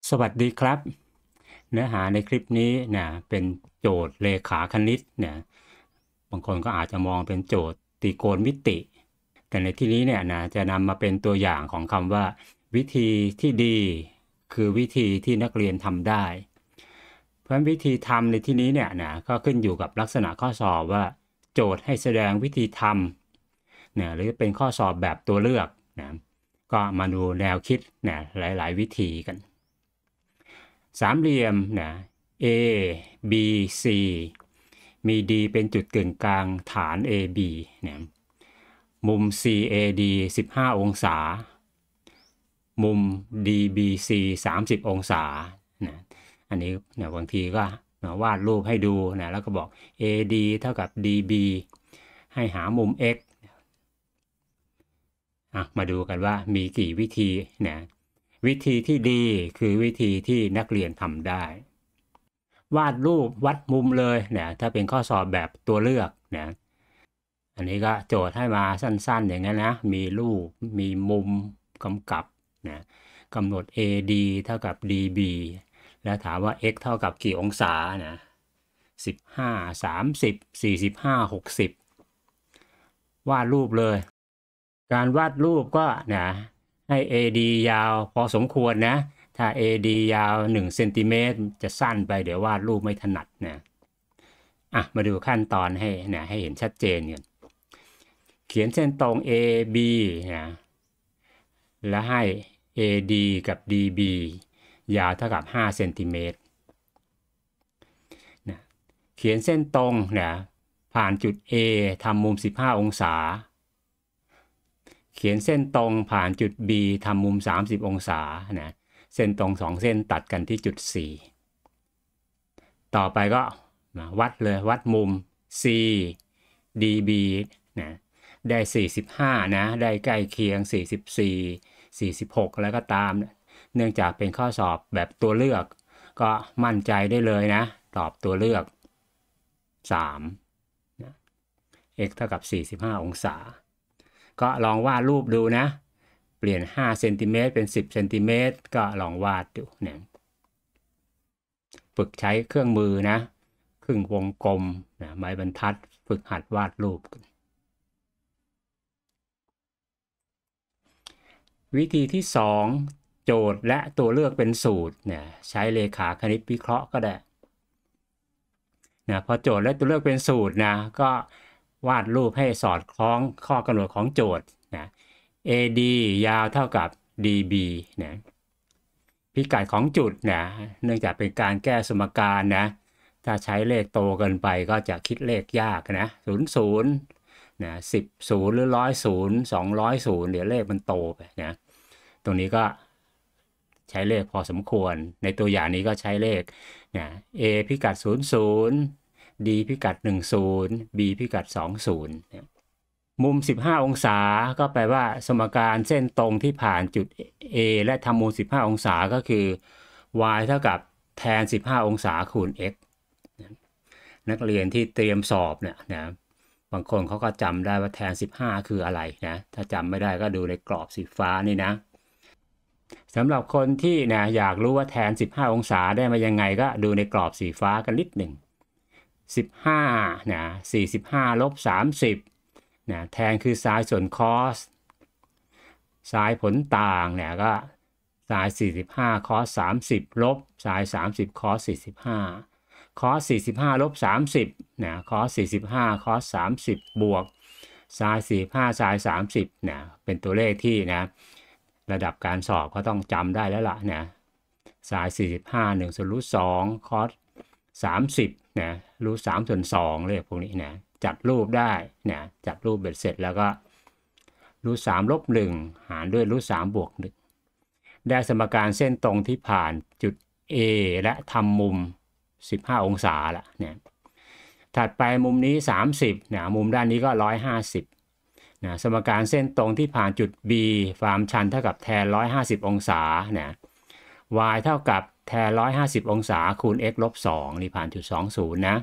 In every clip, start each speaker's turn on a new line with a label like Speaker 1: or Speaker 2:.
Speaker 1: สวัสดีครับเนื้อหาในคลิปนี้นะเป็นโจทย์เลขาคณิตนะบางคนก็อาจจะมองเป็นโจทย์ตรีโกณมิติแต่ในที่นี้เนี่ยนะจะนำมาเป็นตัวอย่างของคำว่าวิธีที่ดีคือวิธีที่นักเรียนทำได้เพราะวิธีทำในที่นี้เนี่ยนะก็ขึ้นอยู่กับลักษณะข้อสอบว่าโจทย์ให้แสดงวิธีทำนะหรือเป็นข้อสอบแบบตัวเลือกนะก็มาดูแนวคิดนะหลายๆวิธีกันสามเหลี่ยมนะ A B C มี D เป็นจุดกึ่งกลางฐาน AB นะมุม CAD 15 องศามุม DBC 30 องศานะอันนี้นะบางทีก็นะวาดรูปให้ดูนะแล้วก็บอก AD เท่ากับ DB ให้หามุม X มาดูกันว่ามีกี่วิธีนะวิธีที่ดีคือวิธีที่นักเรียนทำได้วาดรูปวัดมุมเลยนะถ้าเป็นข้อสอบแบบตัวเลือกนะอันนี้ก็โจทย์ให้มาสั้นๆอย่างนั้นนะมีรูปมีมุมกำกับนะกำหนด AD เท่ากับ DB แล้วถามว่า x เท่ากับกี่องศานะ15 30 45 60วาดรูปเลยการวาดรูปก็นะให้ AD ยาวพอสมควรนะถ้า AD ยาว1เซนติเมตรจะสั้นไปเดี๋ยววาดรูปไม่ถนัดนะมาดูขั้นตอนให้นะให้เห็นชัดเจนกันเขียนเส้นตรง AB นะแล้วให้ AD กับ DB ยาวเท่ากับ5เซนติเมตรนะเขียนเส้นตรงนะผ่านจุด A ทำมุม15 องศาเขียนเส้นตรงผ่านจุด B ทำมุม30 องศานะเส้นตรง2เส้นตัดกันที่จุด C ต่อไปก็วัดเลยวัดมุม C DB นะได้45นะได้ใกล้เคียง44 46แล้วก็ตามเนื่องจากเป็นข้อสอบแบบตัวเลือกก็มั่นใจได้เลยนะตอบตัวเลือก3นะ x เท่ากับ45 องศาก็ลองวาดรูปดูนะเปลี่ยน5เซนติเมตรเป็น10เซนติเมตรก็ลองวาดดูเนี่ยฝึกใช้เครื่องมือนะครึ่งวงกลมนะไม้บรรทัดฝึกหัดวาดรูปวิธีที่2โจทย์และตัวเลือกเป็นสูตรเนี่ยใช้เลขาคณิตวิเคราะห์ก็ได้นะพอโจทย์และตัวเลือกเป็นสูตรนะก็วาดรูปให้สอดคล้องข้อกำหนดของโจทย์นะ AD ยาวเท่ากับ DB นะพิกัดของจุดนะเนื่องจากเป็นการแก้สมการนะถ้าใช้เลขโตเกินไปก็จะคิดเลขยากนะ00นะ10 0หรือ100 0 200 0เดี๋ยวเลขมันโตไปนะตรงนี้ก็ใช้เลขพอสมควรในตัวอย่างนี้ก็ใช้เลขนะ A พิกัด00 D พิกัด10 B พิกัด20นะมุม15 องศาก็แปลว่าสมการเส้นตรงที่ผ่านจุด A และทำมุม15 องศาก็คือ y เท่ากับแทน15 องศาคูณ x นักเรียนที่เตรียมสอบเนี่ยนะบางคนเขาก็จำได้ว่าแทน15คืออะไรนะถ้าจำไม่ได้ก็ดูในกรอบสีฟ้านี่นะสำหรับคนที่นะอยากรู้ว่าแทน15 องศาได้มายังไงก็ดูในกรอบสีฟ้ากันนิดหนึ่ง15นะ45ลบ30นะแทนคือไซน์ส่วนคอสไซน์ผลต่างเนี่ยก็ไซน์45คอส30ลบไซน์30คอส45คอส45ลบ30นะคอส45คอส30บวกไซน์45ไซน์30นะเป็นตัวเลขที่นะระดับการสอบก็ต้องจำได้แล้วล่ะนะไซน์45 1ส่วนรูท2คอส30นะรูท3ส่วน2เลขพวกนี้นะจัดรูปได้นะจัดรูปเบ็ดเสร็จแล้วก็รูท3ลบ1หารด้วยรูท3บวก1ได้สมการเส้นตรงที่ผ่านจุด A และทำมุม15 องศาละเนี่ยถัดไปมุมนี้30นะมุมด้านนี้ก็150นะสมการเส้นตรงที่ผ่านจุด B ความชันเท่ากับแทน150 องศานะ y เท่ากับแทน150 องศาคูณ x ลบ2นี่ผ่านจุด20นะ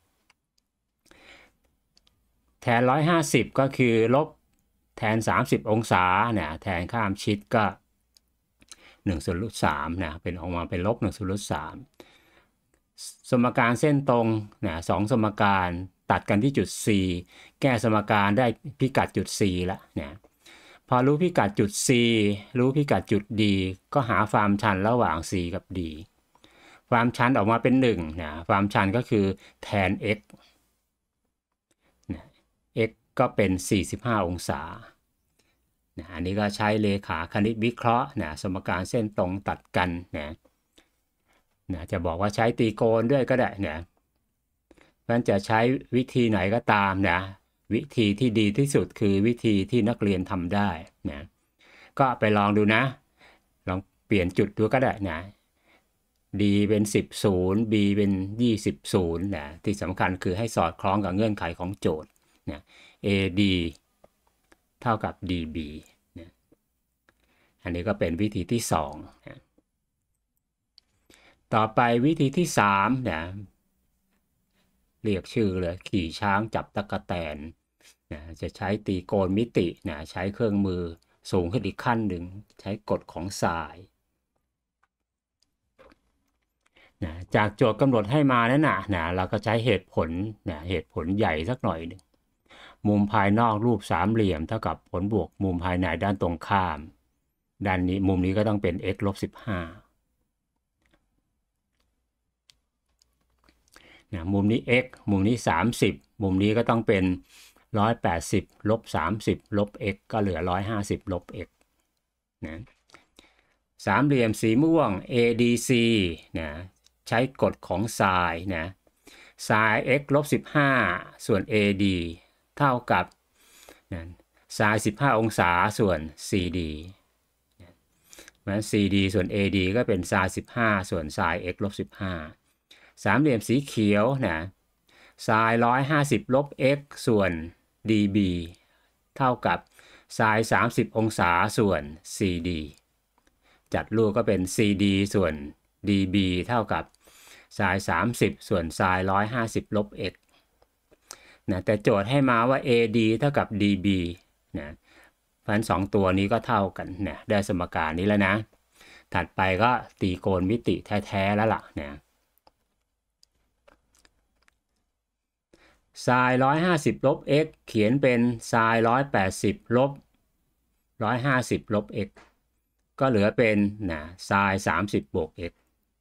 Speaker 1: แทน150ก็คือลบแทน30 องศาเนี่ยแทนข้ามชิดก็ 1/3นะเป็นออกมาเป็นลบ1/3สมการเส้นตรงนะ2สมการตัดกันที่จุด C แก้สมการได้พิกัดจุด C ละนะพอรู้พิกัดจุด C รู้พิกัดจุด D ก็หาความชันระหว่าง C กับ D ความชันออกมาเป็น1นะความชันก็คือแทน x นะ x ก็เป็น45องศานะอันนี้ก็ใช้เลขาคณิตวิเคราะห์นะสมการเส้นตรงตัดกันนะจะบอกว่าใช้ตีโกณด้วยก็ได้นะมันจะใช้วิธีไหนก็ตามนะวิธีที่ดีที่สุดคือวิธีที่นักเรียนทำได้นะก็ไปลองดูนะลองเปลี่ยนจุดดูก็ได้นะ D เป็น10 0 B เป็น20 0นะที่สำคัญคือให้สอดคล้องกับเงื่อนไขของโจทย์นะ AD เท่ากับ DB นะอันนี้ก็เป็นวิธีที่2นะต่อไปวิธีที่3นะเรียกชื่อเลยขี่ช้างจับตั๊กแตนนะจะใช้ตีโกณมิตินะใช้เครื่องมือสูงขึ้นอีกขั้นหนึ่งใช้กฎของสายนะจากโจทย์กำหนดให้มานั่นนะเราก็ใช้เหตุผลนะเหตุผลใหญ่สักหน่อยหนึ่งมุมภายนอกรูปสามเหลี่ยมเท่ากับผลบวกมุมภายในด้านตรงข้ามด้านนี้มุมนี้ก็ต้องเป็น x ลบ 15นะมุมนี้ x มุมนี้30มุมนี้ก็ต้องเป็น180ลบ30ลบ x ก็เหลือ150ลบ x นะสามเหลี่ยมสีม่วง ADC นะใช้กฎของไซน์นะไซน์ x ลบ15ส่วน AD เท่ากับนะไซน์15องศาส่วน CD นะ CD ส่วน AD ก็เป็นไซน์15ส่วนไซน์ x ลบ15สามเหลี่ยมสีเขียวนะไซน์150ลบ x ส่วน dB เท่ากับไซน์30องศาส่วน CD จัดรูปก็เป็น CD ส่วน dB เท่ากับไซน์30ส่วนไซน์150ลบ x นะแต่โจทย์ให้มาว่า AD เท่ากับ dB นะเพราะฉะนั้น2ตัวนี้ก็เท่ากันนะได้สมการนี้แล้วนะถัดไปก็ตีโกณมิติแท้ๆแล้วล่ะนะไซน์150ลบ x เขียนเป็นไซน์180ลบ150ลบ x ก็เหลือเป็นนะไซน์30บวก x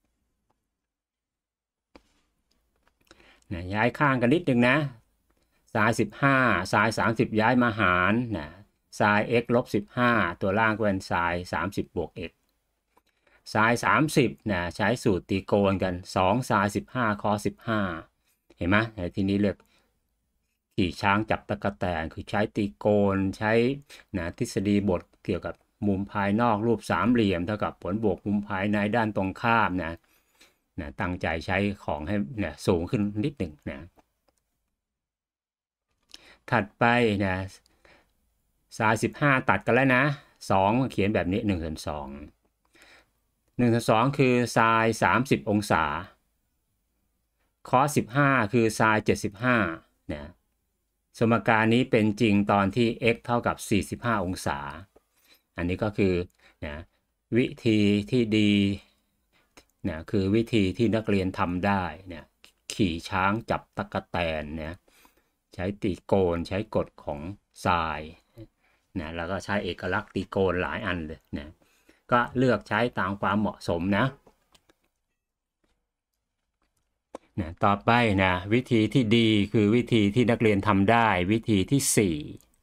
Speaker 1: นะย้ายข้างกันนิดนึงนะไซน์15ไซน์30ย้ายมาหารนะไซน์ x ลบ15ตัวล่างก็เป็นไซน์30บวก x ไซน์30นะใช้สูตรตีโกณกัน2ไซน์15คอ15เห็นไหมทีนี้เรียกขี่ช้างจับตะกแตนคือใช้ตีโกณใช้นะทฤษฎีบทเกี่ยวกับมุมภายนอกรูปสามเหลี่ยมเท่ากับผลบวกมุมภายในด้านตรงข้ามนะตั้งใจใช้ของให้นะสูงขึ้นนิดหนึ่งนะถัดไปนะไซน์15ตัดกันแล้วนะ2เขียนแบบนี้1/2คือไซน์30องศาคอ15คือไซน์75นะสมการนี้เป็นจริงตอนที่ x เท่ากับ45องศาอันนี้ก็คือนะวิธีที่ดีนะคือวิธีที่นักเรียนทำได้นะขี่ช้างจับตั๊กแตนนะใช้ตีโกณใช้กฎของไซน์นะแล้วก็ใช้เอกลักษณ์ตีโกณหลายอันเลยนะก็เลือกใช้ตามความเหมาะสมนะต่อไปนะวิธีที่ดีคือวิธีที่นักเรียนทำได้วิธีที่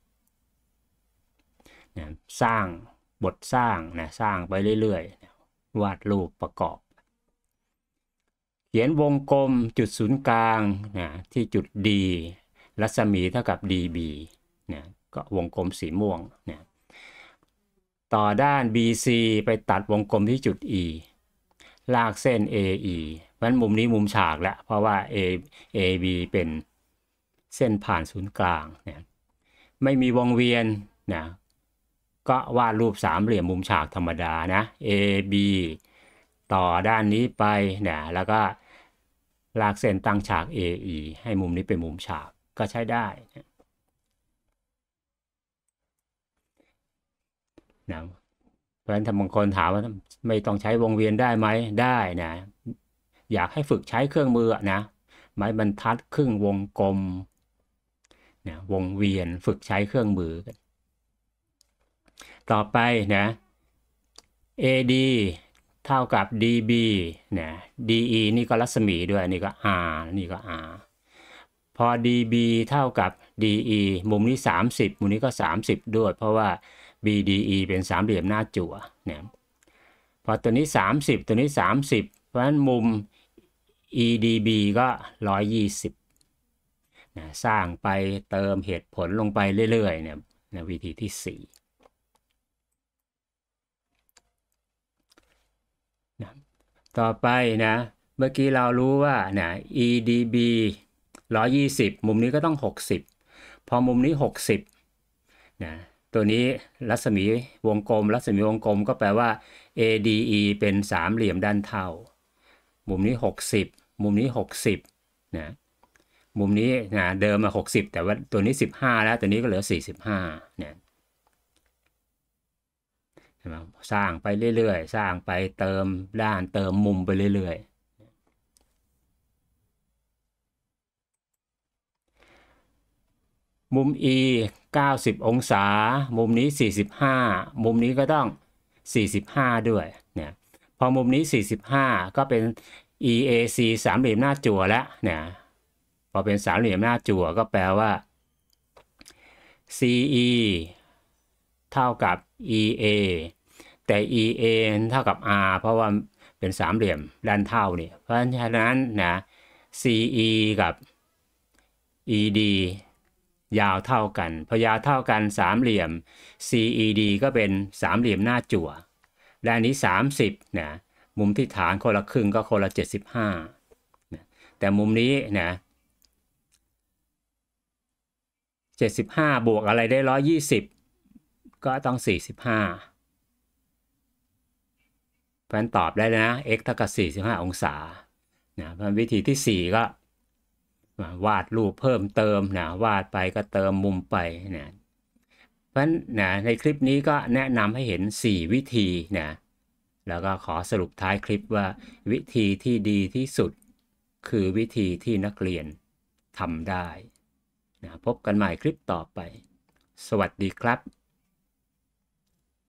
Speaker 1: 4นะสร้างบทสร้างนะสร้างไปเรื่อยๆวาดรูปประกอบเขียนวงกลมจุดศูนย์กลางนะที่จุด D รัศมีเท่ากับ dB นะก็วงกลมสีม่วงนะต่อด้าน BC ไปตัดวงกลมที่จุด E ลากเส้น AE เพราะฉะนั้นมุมนี้มุมฉากแล้วเพราะว่า AB เป็นเส้นผ่านศูนย์กลางนะไม่มีวงเวียนนะก็วาดรูปสามเหลี่ยมมุมฉากธรรมดานะ AB ต่อด้านนี้ไปนะแล้วก็ลากเส้นตั้งฉาก AE ให้มุมนี้เป็นมุมฉากก็ใช้ได้นะเพราะฉะนั้นถ้าบางคนถามว่าไม่ต้องใช้วงเวียนได้ไหมได้นะอยากให้ฝึกใช้เครื่องมือนะไม้บรรทัดครึ่งวงกลมนะวงเวียนฝึกใช้เครื่องมือกันต่อไปนะ AD เท่ากับ DB นะ DE นี่ก็รัศมีด้วยนี่ก็ R นี่ก็ R พอ DB เท่ากับ DE มุมนี้30มุมนี้ก็30ด้วยเพราะว่า BDE เป็นสามเหลี่ยมหน้าจั่วเนี่ยพอตัวนี้30ตัวนี้30เพราะฉะนั้นมุม EDB ก็120นะสร้างไปเติมเหตุผลลงไปเรื่อยๆเนี่ยนะวิธีที่4นะต่อไปนะเมื่อกี้เรารู้ว่านะ EDB 120มุมนี้ก็ต้อง60พอมุมนี้60นะตัวนี้รัศมีวงกลมก็แปลว่า ADE เป็นสามเหลี่ยมด้านเท่ามุมนี้60มุมนี้60นะมุมนี้นะเดิมมา60แต่ว่าตัวนี้15แล้วตัวนี้ก็เหลือ45เนี่ยสร้างไปเรื่อยๆสร้างไปเติมด้านเติมมุมไปเรื่อยๆมุม E 90องศามุมนี้45มุมนี้ก็ต้อง45ด้วยเนี่ยพอมุมนี้45ก็เป็น EAC สามเหลี่ยมหน้าจั่วแล้วเนี่ยพอเป็นสามเหลี่ยมหน้าจั่วก็แปลว่า CE เท่ากับ EA แต่ EA เท่ากับ R เพราะว่าเป็นสามเหลี่ยมด้านเท่านี่เพราะฉะนั้นนะ CE กับ ED ยาวเท่ากันพอยาวเท่ากันสามเหลี่ยม CED ก็เป็นสามเหลี่ยมหน้าจั่วด้านนี้30นะมุมที่ฐานคนละครึ่งก็คนละ75นะแต่มุมนี้นะ75บวกอะไรได้120ก็ต้อง45เพราะฉะนั้นตอบได้นะ x เท่ากับ45องศานะเพราะวิธีที่4ก็วาดรูปเพิ่มเติมนะวาดไปก็เติมมุมไปนะเพราะฉะนั้นนะในคลิปนี้ก็แนะนำให้เห็น4วิธีนะแล้วก็ขอสรุปท้ายคลิปว่าวิธีที่ดีที่สุดคือวิธีที่นักเรียนทำได้นะพบกันใหม่คลิปต่อไปสวัสดีครับ